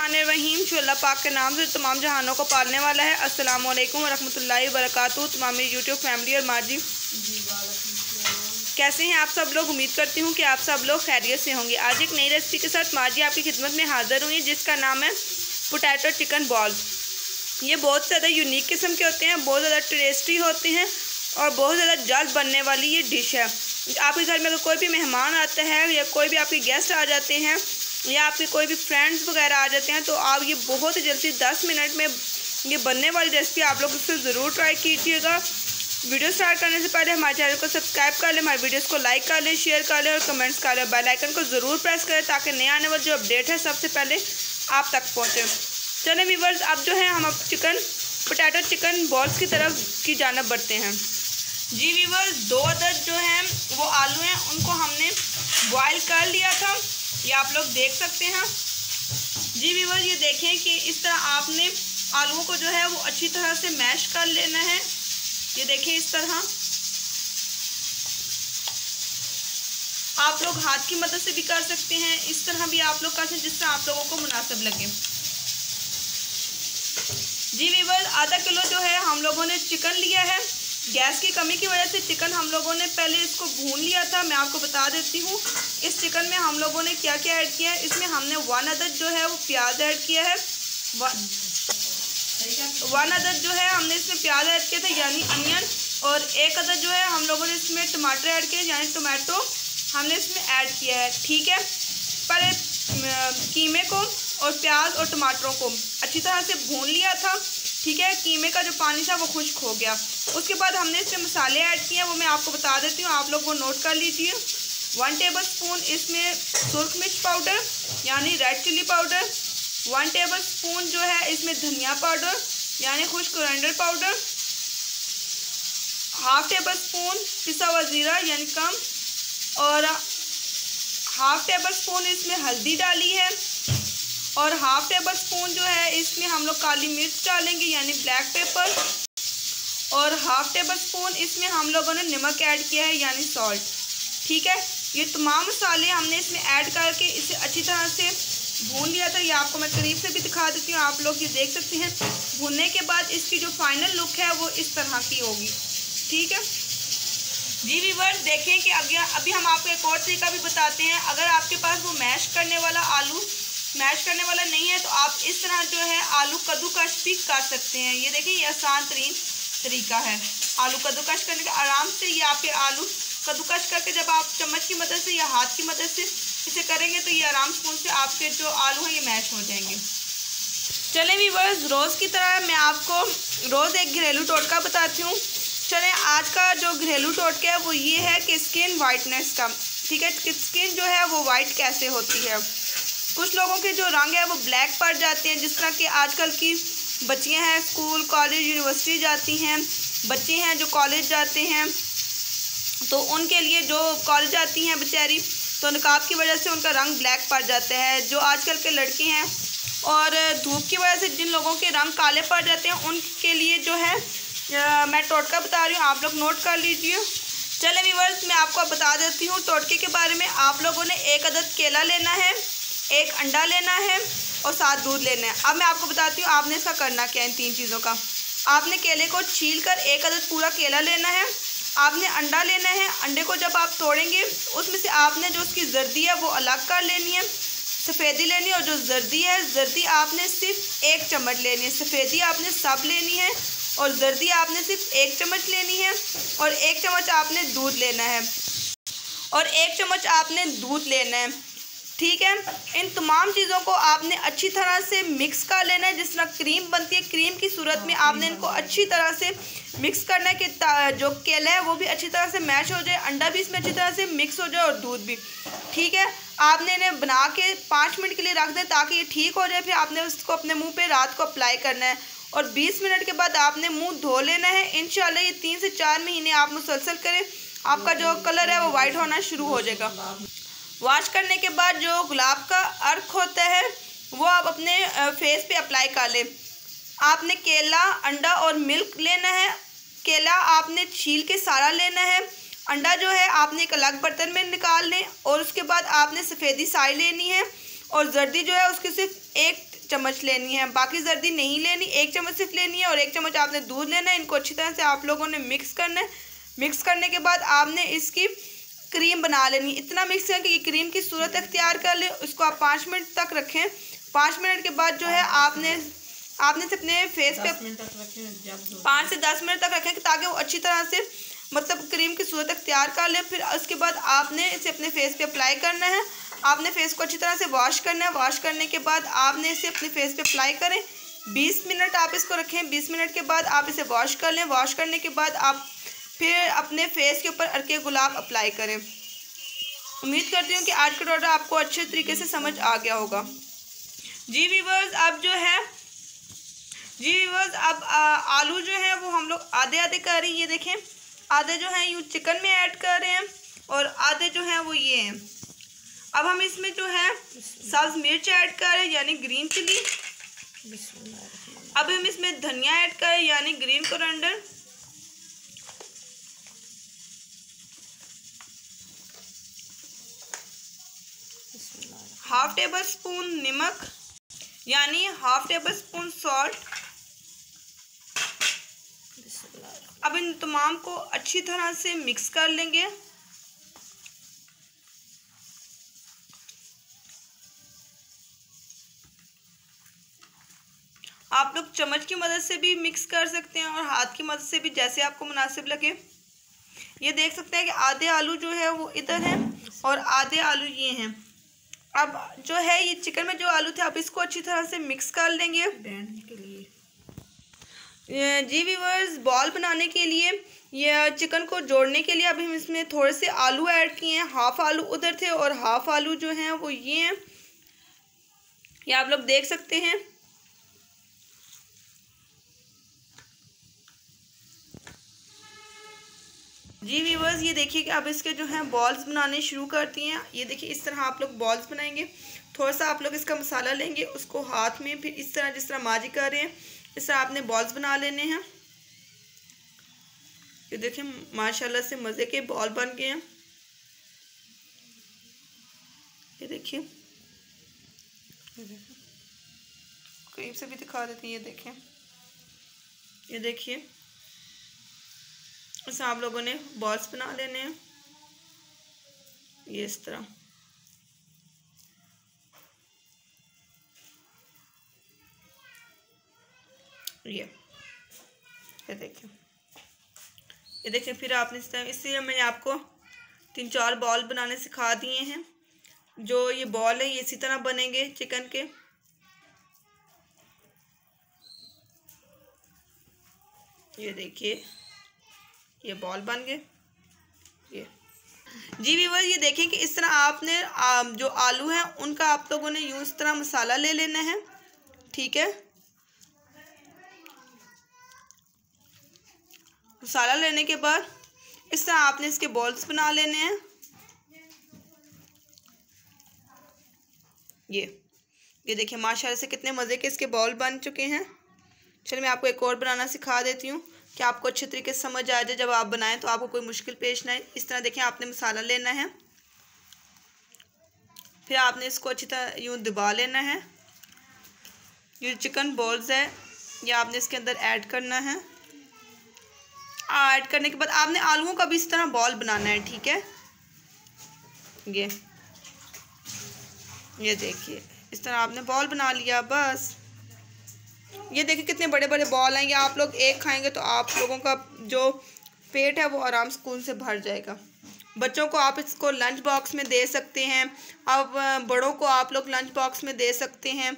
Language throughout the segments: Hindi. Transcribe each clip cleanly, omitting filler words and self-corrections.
बिस्मिल्लाहिर्रहमानिर्रहीम। जो अल्लाह पाक के नाम से तमाम जहानों को पालने वाला है। अस्सलामु अलैकुम वरहमतुल्लाहि वबरकातुहू। तमाम यूट्यूब फैमिली और माजी कैसे हैं आप सब लोग। उम्मीद करती हूँ कि आप सब लोग खैरियत से होंगे। आज एक नई रेसिपी के साथ माजी आपकी खिदमत में हाज़िर हुई जिसका नाम है पोटैटो चिकन बॉल्स। ये बहुत ज़्यादा यूनिक किस्म के होते हैं, बहुत ज़्यादा टेस्टी होते हैं और बहुत ज़्यादा जल्द बनने वाली ये डिश है। आपके घर में अगर कोई भी मेहमान आता है या कोई भी आपके गेस्ट आ जाते हैं या आपके कोई भी फ्रेंड्स वगैरह आ जाते हैं तो आप ये बहुत जल्दी 10 मिनट में ये बनने वाली रेसिपी आप लोग इससे ज़रूर ट्राई कीजिएगा। वीडियो स्टार्ट करने से पहले हमारे चैनल को सब्सक्राइब कर लें, हमारे वीडियोस को लाइक कर लें, शेयर कर लें और कमेंट्स कर लें। बेल आइकन को ज़रूर प्रेस करें ताकि नए आने वाले जो अपडेट है सबसे पहले आप तक पहुँचे। चलें व्यूअर्स, अब जो है हम अब पोटैटो चिकन बॉल्स की तरफ की जानब बढ़ते हैं। जी व्यूअर्स, 2 अदद जो हैं वो आलू हैं, उनको हमने बॉयल कर लिया था, ये आप लोग देख सकते हैं। जी व्यूअर्स, ये देखें कि इस तरह आपने आलूओं को जो है वो अच्छी तरह से मैश कर लेना है। ये देखें इस तरह आप लोग हाथ की मदद से भी कर सकते हैं, इस तरह भी आप लोग कर सकते हैं जिस तरह आप लोगों को मुनासिब लगे। जी व्यूअर्स, आधा किलो जो है हम लोगों ने चिकन लिया है। गैस की कमी की वजह से चिकन हम लोगों ने पहले इसको भून लिया था। मैं आपको बता देती हूँ इस चिकन में हम लोगों ने क्या क्या ऐड किया है। इसमें हमने 1 अदद जो है वो प्याज ऐड किया है। 1 अदद जो है हमने इसमें प्याज ऐड किया था यानी अनियन, और 1 अदद जो है हम लोगों ने इसमें टमाटर ऐड किया यानी टोमेटो हमने इसमें ऐड किया है। ठीक है, पहले कीमे को और प्याज और टमाटरों को अच्छी तरह से भून लिया था। ठीक है, कीमे का जो पानी था वो खुश्क हो गया। उसके बाद हमने इसमें मसाले ऐड किए हैं, वो मैं आपको बता देती हूँ, आप लोग वो नोट कर लीजिए। 1 टेबलस्पून इसमें सुर्ख मिर्च पाउडर यानी रेड चिली पाउडर, 1 टेबलस्पून जो है इसमें धनिया पाउडर यानी खुश्क कोरिएंडर पाउडर, 1/2 टेबलस्पून पिसा हुआ ज़ीरा यानी कम, और 1/2 टेबलस्पून इसमें हल्दी डाली है, और 1/2 टेबलस्पून जो है इसमें हम लोग काली मिर्च डालेंगे यानी ब्लैक पेपर, और 1/2 टेबलस्पून इसमें हम लोगों ने नमक ऐड किया है यानी सॉल्ट। ठीक है, ये तमाम मसाले हमने इसमें ऐड करके इसे अच्छी तरह से भून लिया था। ये आपको मैं करीब से भी दिखा देती हूँ, आप लोग ये देख सकते हैं। भूनने के बाद इसकी जो फाइनल लुक है वो इस तरह की होगी। ठीक है जी व्यूअर्स, देखें कि अभी हम आपको एक और तरीका भी बताते हैं। अगर आपके पास वो मैश करने वाला नहीं है तो आप इस तरह जो है आलू कद्दूकश भी कर सकते हैं। ये देखिए, ये आसान तरीन तरीका है आलू कद्दूकश करने का। आराम से ये आपके आलू कद्दूकश करके जब आप चम्मच की मदद से या हाथ की मदद से इसे करेंगे तो ये आराम से आपके जो आलू हैं ये मैश हो जाएंगे। चलें व्यूअर्स, रोज़ की तरह मैं आपको रोज़ एक घरेलू टोटका बताती हूँ। चलें, आज का जो घरेलू टोटका है वो ये है कि स्किन वाइटनेस का। ठीक है, स्किन जो है वो वाइट कैसे होती है। कुछ लोगों के जो रंग है वो ब्लैक पड़ जाते हैं, जिस तरह कि आजकल की बच्चियां हैं स्कूल कॉलेज यूनिवर्सिटी जाती हैं, बच्चे हैं जो कॉलेज जाते हैं, तो उनके लिए जो कॉलेज जाती हैं बेचारी तो निकाब की वजह से उनका रंग ब्लैक पड़ जाता है। जो आजकल के लड़के हैं और धूप की वजह से जिन लोगों के रंग काले पड़ जाते हैं उनके लिए जो है मैं टोटका बता रही हूँ, आप लोग नोट कर लीजिए। चले व्यूअर्स, मैं आपको बता देती हूँ टोटके के बारे में। आप लोगों ने 1 अदद केला लेना है, 1 अंडा लेना है और 7 दूध लेना है। अब मैं आपको बताती हूँ आपने इसका करना क्या है। इन 3 चीज़ों का आपने केले को छील कर 1 अदद पूरा केला लेना है, आपने अंडा लेना है। अंडे को जब आप तोड़ेंगे उसमें से आपने जो उसकी जर्दी है वो अलग कर लेनी है, सफ़ेदी लेनी है, और जो जर्दी आपने सिर्फ 1 चम्मच लेनी है। सफ़ेदी आपने सब लेनी है और जर्दी आपने सिर्फ 1 चम्मच लेनी है, और 1 चम्मच आपने दूध लेना है, और 1 चम्मच आपने दूध लेना है। ठीक है, इन तमाम चीज़ों को आपने अच्छी तरह से मिक्स कर लेना है। जिस तरह क्रीम बनती है, क्रीम की सूरत में आपने इनको अच्छी तरह से मिक्स करना है कि जो केला है वो भी अच्छी तरह से मैश हो जाए, अंडा भी इसमें अच्छी तरह से मिक्स हो जाए और दूध भी। ठीक है, आपने इन्हें बना के 5 मिनट के लिए रख दें ताकि ये ठीक हो जाए। फिर आपने उसको अपने मुँह पर रात को अप्लाई करना है और 20 मिनट के बाद आपने मुँह धो लेना है। इंशाल्लाह ये 3 से 4 महीने आप मुसलसल करें, आपका जो कलर है वो वाइट होना शुरू हो जाएगा। वॉश करने के बाद जो गुलाब का अर्क होता है वो आप अपने फेस पे अप्लाई कर लें। आपने केला, अंडा और मिल्क लेना है। केला आपने छील के सारा लेना है, अंडा जो है आपने एक अलग बर्तन में निकाल लें, और उसके बाद आपने सफ़ेदी साई लेनी है और जर्दी जो है उसकी सिर्फ चम्मच लेनी है, बाकी जर्दी नहीं लेनी, 1 चम्मच सिर्फ लेनी है और 1 चम्मच आपने दूध लेना है। इनको अच्छी तरह से आप लोगों ने मिक्स करना है। मिक्स करने के बाद आपने इसकी क्रीम बना लेनी है। इतना मिक्स करें कि ये क्रीम की सूरत अख्तियार कर ले। उसको आप 5 मिनट तक रखें। 5 मिनट के बाद जो है आपने अपने फेस पे 5 से 10 मिनट तक रखें ताकि वो अच्छी तरह से मतलब क्रीम की सूरत अख्तियार कर ले। फिर उसके बाद आपने इसे अपने फेस पे अप्लाई करना है। आपने फेस को अच्छी तरह से वॉश करना है। वॉश करने के बाद आपने इसे अपने फेस पे अप्लाई करें। 20 मिनट आप इसको रखें। 20 मिनट के बाद आप इसे वॉश कर लें। वॉश करने के बाद आप फिर अपने फेस के ऊपर अर्के गुलाब अप्लाई करें। उम्मीद करती हूँ कि आज का ऑर्डर आपको अच्छे तरीके से समझ आ गया होगा। जी व्यूअर्स, अब आलू जो है वो हम लोग आधे आधे कर रहे हैं। ये देखें, आधे जो हैं यूँ चिकन में ऐड कर रहे हैं और आधे जो हैं वो ये हैं। अब हम इसमें जो है सब्ज़ मिर्च ऐड कर रहे हैं यानी ग्रीन चिली। अब हम इसमें धनिया ऐड कर रहे हैं यानी green coriander. Half tablespoon नमक यानी हाफ टेबल स्पून सॉल्ट। अब इन तमाम को अच्छी तरह से मिक्स कर लेंगे। आप लोग चम्मच की मदद से भी मिक्स कर सकते हैं और हाथ की मदद से भी, जैसे आपको मुनासिब लगे। ये देख सकते हैं कि आधे आलू जो है वो इधर है और आधे आलू ये हैं। अब जो है ये चिकन में जो आलू थे आप इसको अच्छी तरह से मिक्स कर लेंगे बैंड के लिए। जी व्यूअर्स, बॉल बनाने के लिए ये चिकन को जोड़ने के लिए अभी हम इसमें थोड़े से आलू ऐड किए हैं। हाफ आलू उधर थे और हाफ आलू जो हैं वो ये हैं। ये आप लोग देख सकते हैं। जी व्यूअर्स, ये देखिए कि अब इसके जो हैं बॉल्स बनाने शुरू करती हैं। ये देखिए इस तरह आप लोग बॉल्स बनाएंगे। थोड़ा सा आप लोग इसका मसाला लेंगे, उसको हाथ में फिर इस तरह जिस तरह माजी कर रहे हैं इस तरह आपने बॉल्स बना लेने हैं। ये देखिए माशाल्लाह से मज़े के बॉल बन गए हैं। ये देखिए करीब से भी दिखा देती है। ये देखें, ये देखिए इसे आप लोगों ने बॉल्स बना लेने हैं ये इस तरह। ये देखिए फिर आपने इस तरह, इसलिए मैंने आपको 3-4 बॉल बनाने सिखा दिए हैं। जो ये बॉल है ये इसी तरह बनेंगे चिकन के। ये देखिए ये बॉल बन गए। ये जी व्यूअर्स, ये देखें कि इस तरह आपने जो आलू हैं उनका आप लोगों ने यूँ इस तरह मसाला ले लेना है। ठीक है, मसाला लेने के बाद इस तरह आपने इसके बॉल्स बना लेने हैं। ये देखिए माशाल्लाह से कितने मज़े के इसके बॉल बन चुके हैं। चलिए मैं आपको एक और बनाना सिखा देती हूँ कि आपको अच्छे तरीके से समझ आ जाए। जब आप बनाएं तो आपको कोई मुश्किल पेश ना आए। इस तरह देखिए आपने मसाला लेना है, फिर आपने इसको अच्छी तरह यूँ दबा लेना है। ये चिकन बॉल्स है ये आपने इसके अंदर ऐड करना है। ऐड करने के बाद आपने आलूओं का भी इस तरह बॉल बनाना है। ठीक है, ये देखिए इस तरह आपने बॉल बना लिया। बस ये देखिए कितने बड़े बड़े बॉल हैं। ये आप लोग एक खाएंगे तो आप लोगों का जो पेट है वो आराम सुकून से भर जाएगा। बच्चों को आप इसको लंच बॉक्स में दे सकते हैं। अब बड़ों को आप लोग लंच बॉक्स में दे सकते हैं।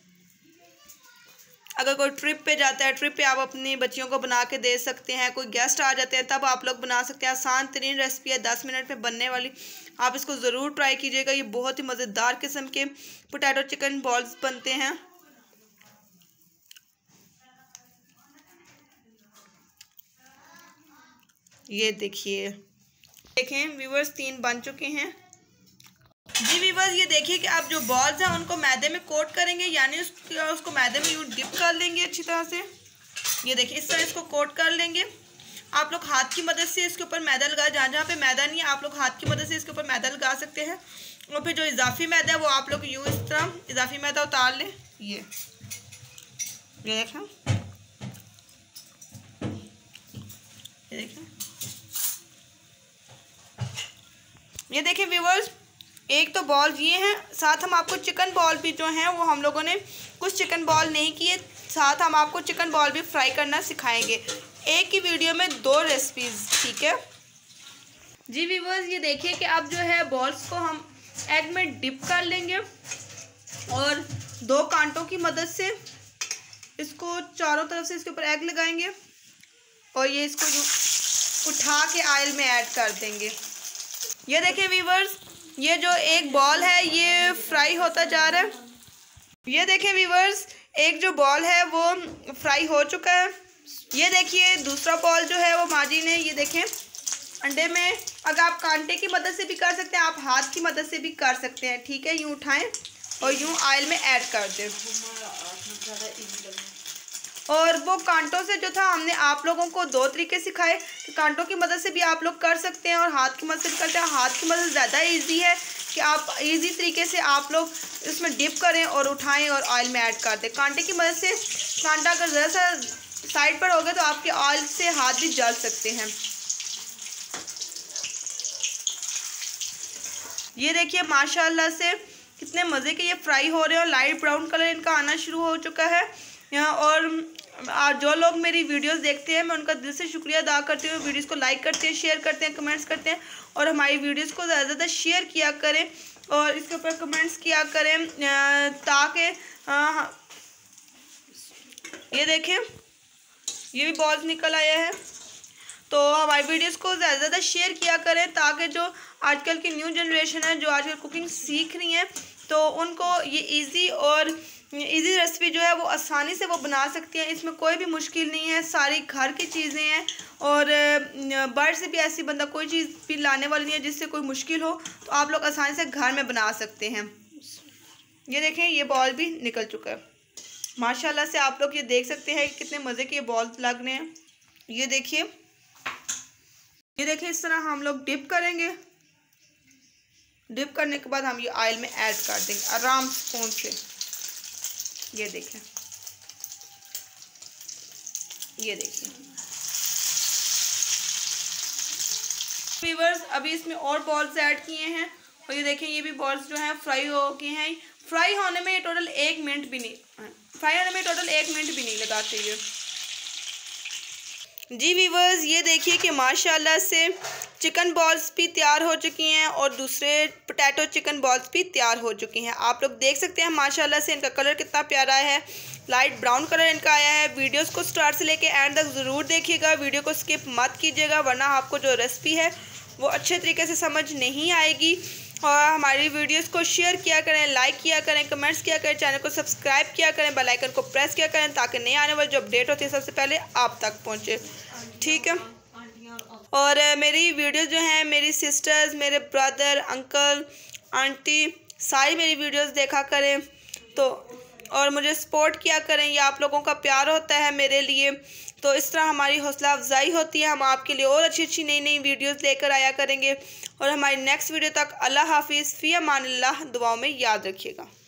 अगर कोई ट्रिप पे जाता है, ट्रिप पे आप अपनी बच्चियों को बना के दे सकते हैं। कोई गेस्ट आ जाते हैं तब आप लोग बना सकते हैं। आसान तरीन रेसिपी है, 10 मिनट में बनने वाली। आप इसको ज़रूर ट्राई कीजिएगा। ये बहुत ही मज़ेदार किस्म के पोटैटो चिकन बॉल्स बनते हैं। ये देखिए, देखें व्यूअर्स 3 बन चुके हैं। जी व्यूअर्स, ये देखिए कि आप जो बॉल्स हैं उनको मैदे में कोट करेंगे यानी उसको मैदे में यूँ डिप कर लेंगे अच्छी तरह से। ये देखिए इस तरह इसको कोट कर लेंगे। आप लोग हाथ की मदद से इसके ऊपर मैदा लगा, जहाँ जहाँ पे मैदा नहीं है आप लोग हाथ की मदद से इसके ऊपर मैदा लगा सकते हैं। और फिर जो इजाफी मैदा है वो आप लोग यूँ इस तरह इजाफी मैदा उतार लें। ये देखें, ये देखें, ये देखें व्यूअर्स, एक तो बॉल ये हैं, साथ हम आपको चिकन बॉल भी जो हैं वो हम लोगों ने कुछ चिकन बॉल नहीं किए, साथ हम आपको चिकन बॉल भी फ्राई करना सिखाएंगे, एक ही वीडियो में 2 रेसिपीज़, ठीक है जी व्यूअर्स। ये देखिए कि अब जो है बॉल्स को हम एग में डिप कर लेंगे और 2 कांटों की मदद से इसको चारों तरफ से इसके ऊपर एग लगाएंगे और ये इसको उठा के ऑयल में ऐड कर देंगे। ये देखें व्यूअर्स, ये जो एक बॉल है ये फ्राई होता जा रहा है। ये देखें व्यूअर्स, एक जो बॉल है वो फ्राई हो चुका है। ये देखिए दूसरा बॉल जो है वो माजी ने, ये देखें अंडे में, अगर आप कांटे की मदद से भी कर सकते हैं, आप हाथ की मदद से भी कर सकते हैं, ठीक है। यूँ उठाएं और यूँ ऑयल में ऐड कर दें। और वो कांटों से जो था हमने आप लोगों को 2 तरीके सिखाए कि कांटों की मदद से भी आप लोग कर सकते हैं और हाथ की मदद से भी करते हैं। हाथ की मदद ज़्यादा इजी है कि आप इजी तरीके से आप लोग इसमें डिप करें और उठाएं और ऑयल में ऐड कर दें। कांटे की मदद से कांटा अगर ज़रा सा साइड पर हो गया तो आपके ऑयल से हाथ भी जल सकते हैं। ये देखिए माशाल्लाह से कितने मज़े के ये फ्राई हो रहे हैं और लाइट ब्राउन कलर इनका आना शुरू हो चुका है। और जो लोग मेरी वीडियोस देखते हैं मैं उनका दिल से शुक्रिया अदा करती हूँ। वीडियोस को लाइक करते हैं, शेयर करते हैं, कमेंट्स करते हैं और हमारी वीडियोस को ज़्यादा से ज़्यादा शेयर किया करें और इसके ऊपर कमेंट्स किया करें ताकि ये देखें ये भी बॉल्स निकल आया है। तो हमारी वीडियोस को ज़्यादा से ज़्यादा शेयर किया करें ताकि जो आजकल की न्यू जनरेशन है जो आजकल कुकिंग सीख रही है तो उनको ये इजी रेसिपी जो है वो आसानी से वो बना सकती हैं। इसमें कोई भी मुश्किल नहीं है, सारी घर की चीज़ें हैं और बाहर से भी ऐसी बंदा कोई चीज़ भी लाने वाली नहीं है जिससे कोई मुश्किल हो, तो आप लोग आसानी से घर में बना सकते हैं। ये देखें ये बॉल भी निकल चुका है माशाल्लाह से। आप लोग ये देख सकते हैं कि कितने मज़े के ये बॉल्स लग रहे हैं। ये देखिए इस तरह हम लोग डिप करेंगे। डिप करने के बाद हम ये ऑयल में ऐड कर देंगे आराम स्पून से। ये देखें, ये देखिए व्यूअर्स, अभी इसमें और बॉल्स ऐड किए हैं और ये देखें ये भी बॉल्स जो हैं फ्राई हो गए हैं। फ्राई होने में ये टोटल 1 मिनट भी नहीं लगाते ये जी व्यूअर्स। ये देखिए कि माशाल्लाह से चिकन बॉल्स भी तैयार हो चुकी हैं और दूसरे पोटैटो चिकन बॉल्स भी तैयार हो चुकी हैं। आप लोग देख सकते हैं माशाल्लाह से इनका कलर कितना प्यारा है, लाइट ब्राउन कलर इनका आया है। वीडियोस को स्टार्ट से लेके एंड तक ज़रूर देखिएगा, वीडियो को स्किप मत कीजिएगा वरना आपको जो रेसिपी है वो अच्छे तरीके से समझ नहीं आएगी। और हमारी वीडियोस को शेयर किया करें, लाइक किया करें, कमेंट्स किया करें, चैनल को सब्सक्राइब किया करें, बेल आइकन को प्रेस किया करें ताकि नए आने वाली जो अपडेट होती है सबसे पहले आप तक पहुंचे, ठीक है। और मेरी वीडियोस जो हैं मेरी सिस्टर्स, मेरे ब्रदर, अंकल, आंटी सारी मेरी वीडियोस देखा करें तो और मुझे सपोर्ट किया करें। ये आप लोगों का प्यार होता है मेरे लिए, तो इस तरह हमारी हौसला अफजाई होती है। हम आपके लिए और अच्छी नई वीडियोस लेकर आया करेंगे। और हमारी नेक्स्ट वीडियो तक अल्लाह हाफिज़, फ़ी अमानिल्लाह, दुआओं में याद रखिएगा।